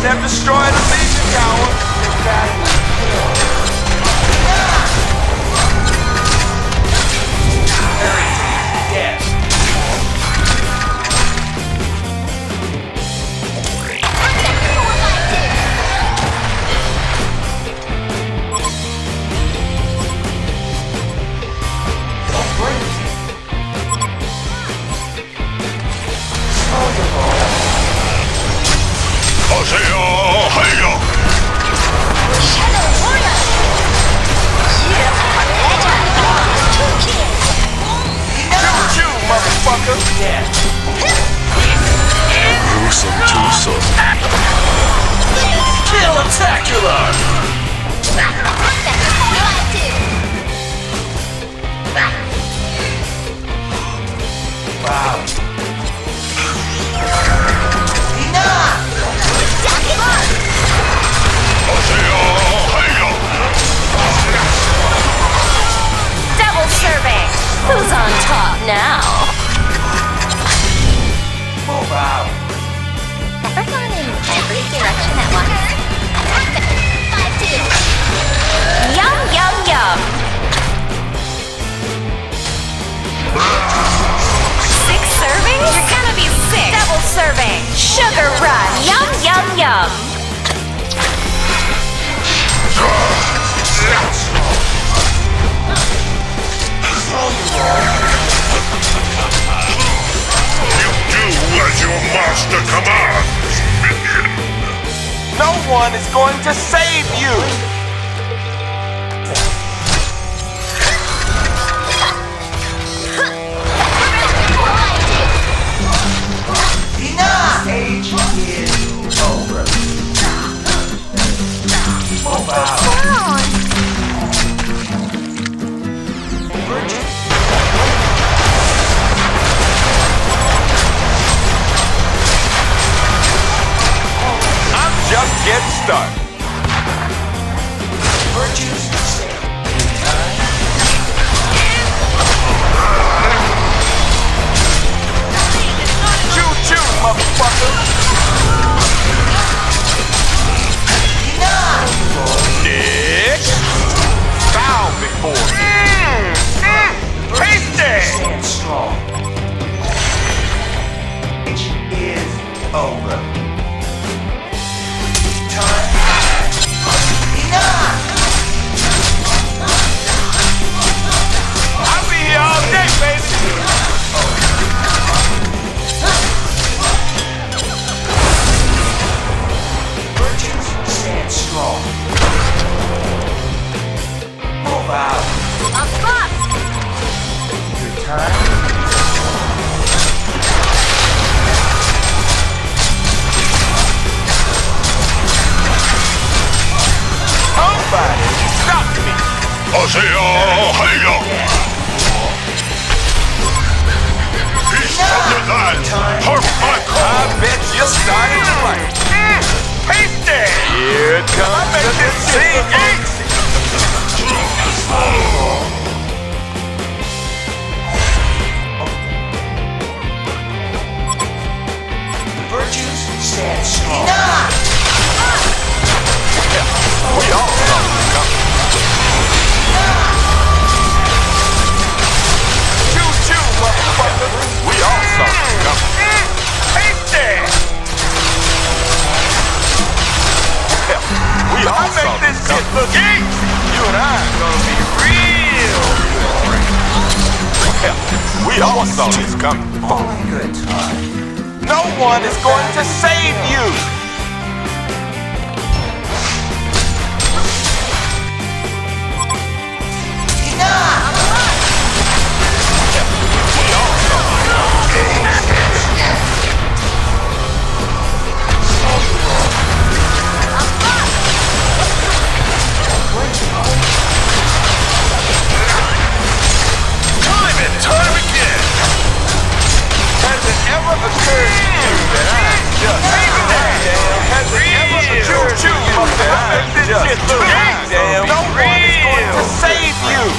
have destroyed a Legion tower. Yes. Kill-tacular! Wow. Double serving! Who's on top now? Oh, wow. Ever gone in every direction at once? Attack them! 5-2! Yum, yum, yum! 6 servings? You're gonna be sick! Double serving! Sugar rush! Yum, yum, yum! You do as your master commands, minion. No one is going to save you! Enough! Age is over. Oh, wow. I'm just getting started. Virtues choo-choo, motherfucker! Nick! Bow before me! Tasty! Stand strong. It is over. Time. Enough! I'll be here all day, baby! Virtues stand strong. Move out. Up! Good time. Somebody stop me! Peace from the land. Hark my I call. bet you started right. Tasty! Here comes the disease! Virtues stand strong. Enough! We all saw this coming. Choo-choo, motherfucker! We all saw this coming. Tasty! We all saw this shit look easy. You and I are gonna be real good friends. We all saw this coming. Only good time. No one is going to save you. No one is going to save you!